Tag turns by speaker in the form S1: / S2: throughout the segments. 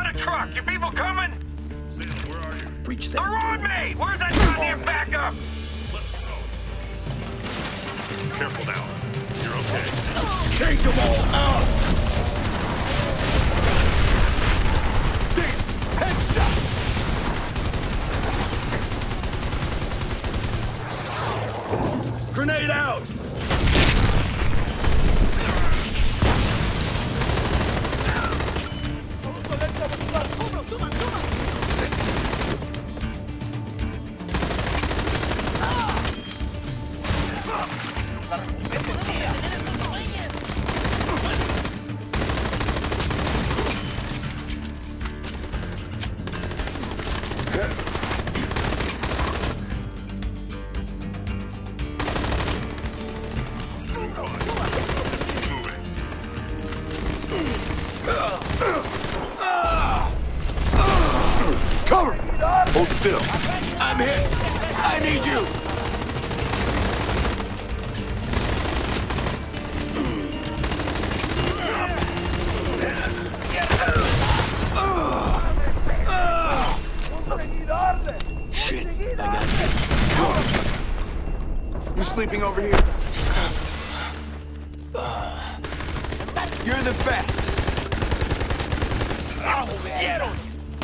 S1: a truck! Your people coming?
S2: Salem, where are you?
S3: Breach
S1: They're
S3: that
S1: on
S3: door.
S1: me! Where's that goddamn backup?
S2: Let's go. Careful now. You're okay.
S3: Take them all out! Headshot! Grenade out! Cover! Hold still. I'm hit. I need you. Shit, I got you. You sleeping over here? You're the best. Get him!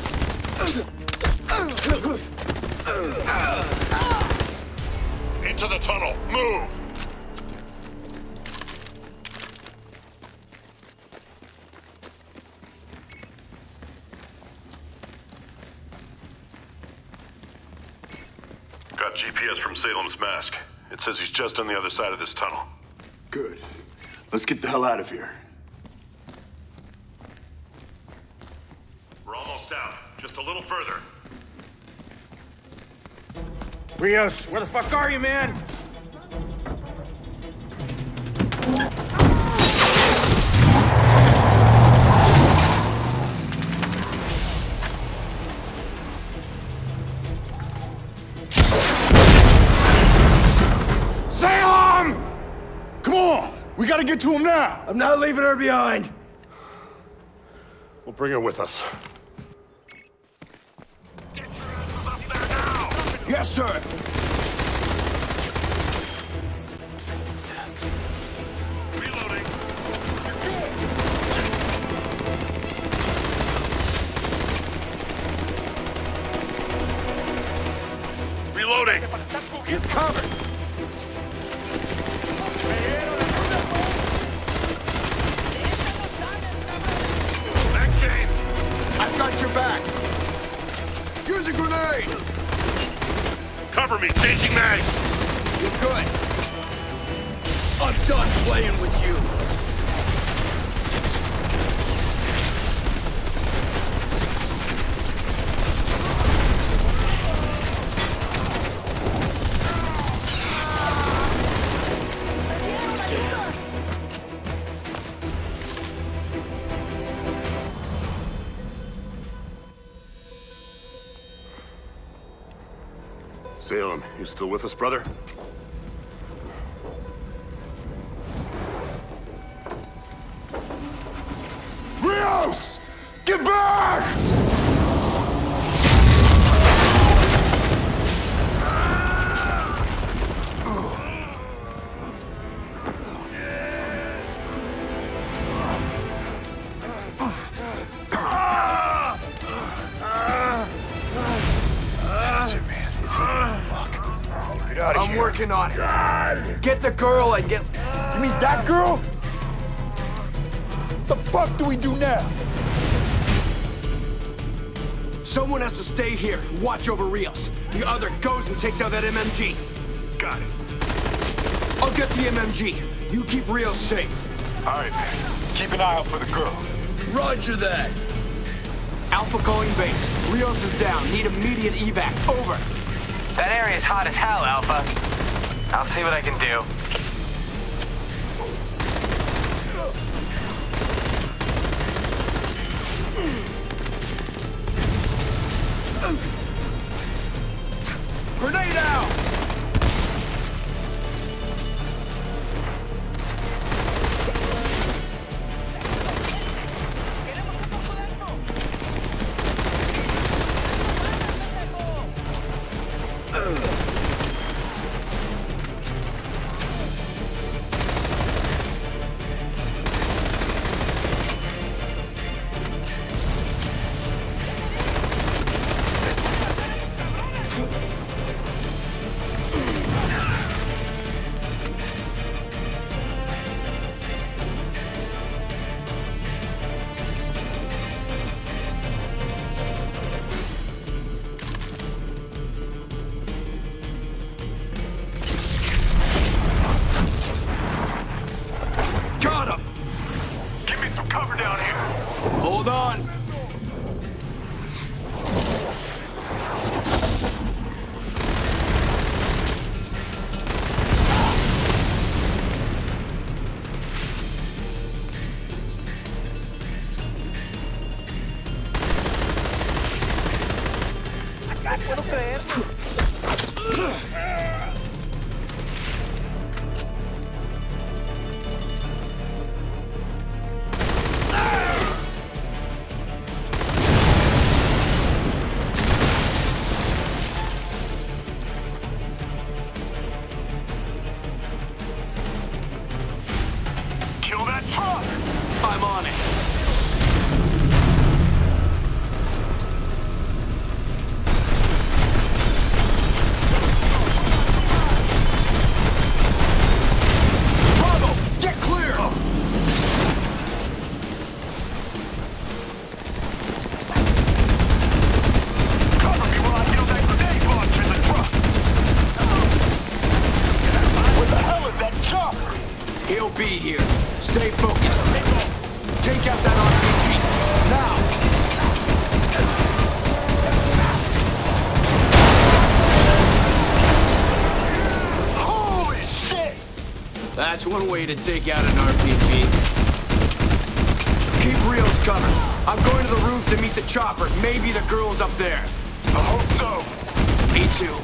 S2: Into the tunnel. Move! Got GPS from Salem's mask. It says he's just on the other side of this tunnel.
S3: Good. Let's get the hell out of here.
S2: We're almost out. Just a little further.
S1: Rios, where the fuck are you, man?
S3: Salem! Come on! We gotta get to him now! I'm not leaving her behind!
S2: We'll bring her with us. Get your asses up there now!
S3: Yes, sir!
S2: Reloading. Reloading.
S3: You're covered!
S2: Back chains.
S3: I've got your back! Use a grenade!
S2: Cover me. Changing mags.
S3: You're good! I'm done playing with you!
S2: Salem, you still with us, brother?
S3: Rios! Get back! I'm working on it. Get the girl and get... You mean that girl? What the fuck do we do now? Someone has to stay here and watch over Rios. The other goes and takes out that MMG.
S2: Got it.
S3: I'll get the MMG. You keep Rios safe.
S2: All right. Keep an eye out for the girl.
S3: Roger that. Alpha calling base. Rios is down. Need immediate evac. Over.
S1: That area's hot as hell, Alpha. I'll see what I can do.
S3: Grenade out!
S2: down here.
S3: Hold on.
S4: puedo creerlo.
S2: Kill that truck!
S3: I'm on it. He'll be here. Stay focused. Take out that RPG. Now!
S2: Holy shit!
S3: That's one way to take out an RPG. Keep Rios covered. I'm going to the roof to meet the chopper. Maybe the girl's up there.
S2: I hope so.
S3: Me too.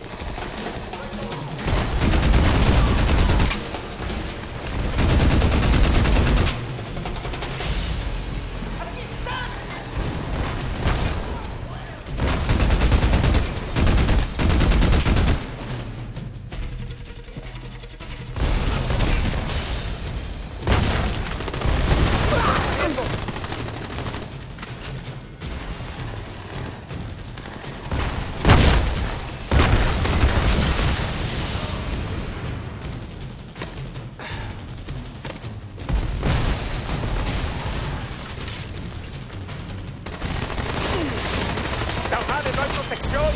S4: ¡Causale, no hay protección!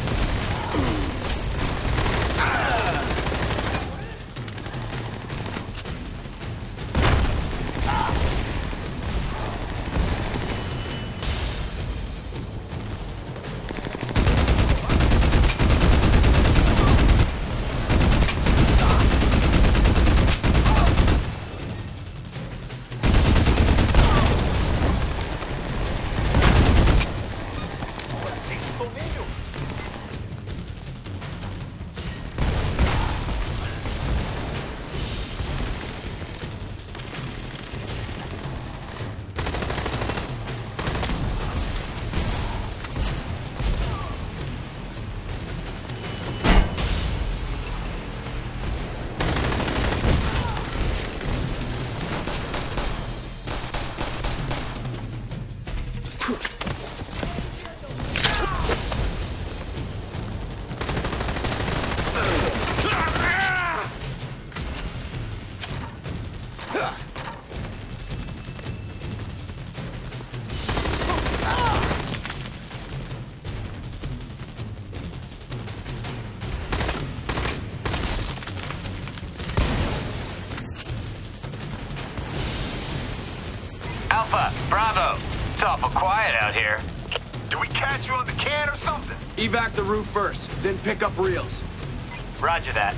S1: Alpha, Bravo. It's awful quiet out here.
S2: Do we catch you on the can or something?
S3: Evac the roof first, then pick up Rios.
S1: Roger that.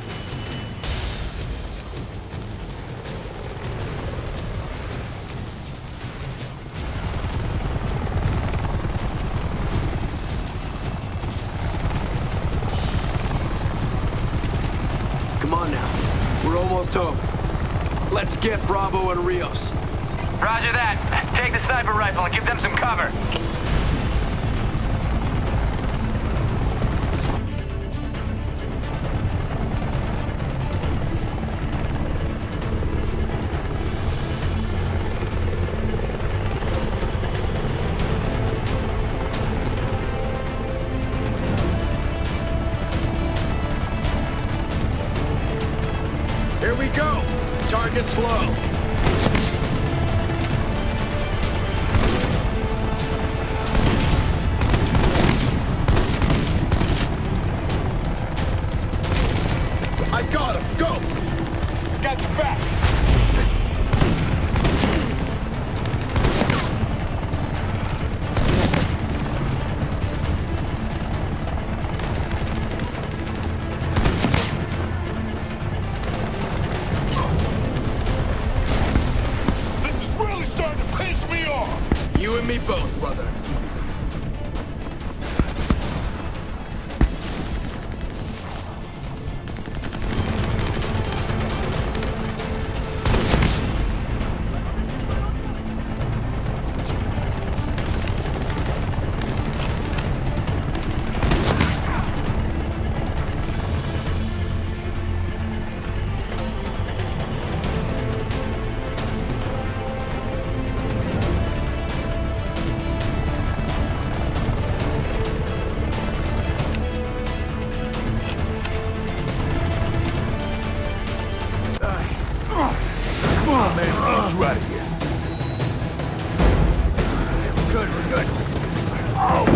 S3: Come on now. We're almost home. Let's get Bravo and Rios.
S1: Roger that. Take the sniper rifle and give them some cover.
S3: Here we go. Target's low. I got him. Go. Got your back. and me both, brother.
S5: Come on, man, let's get you out of here. We're good, we're good. Oh.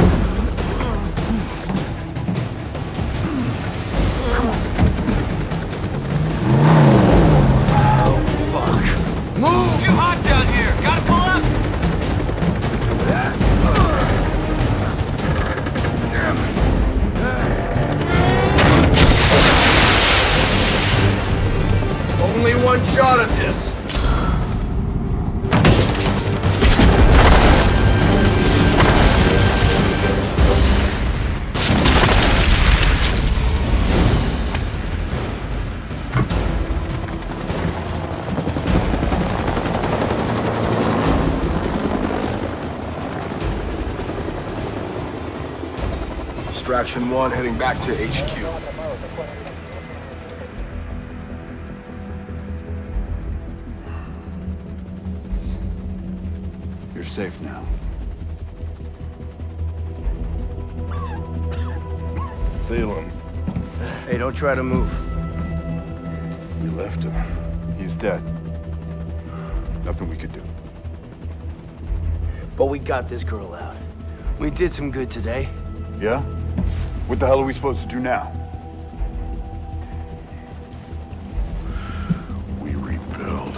S5: Oh, fuck. Move!
S1: It's too hot down here. Gotta pull up.
S3: Only one shot at this. Extraction 1 heading back to HQ.
S5: You're safe now. Feel him.
S3: Hey, don't try to move.
S5: You left him. He's dead. Nothing we could do.
S3: But we got this girl out. We did some good today.
S5: Yeah? What the hell are we supposed to do now? We rebuild.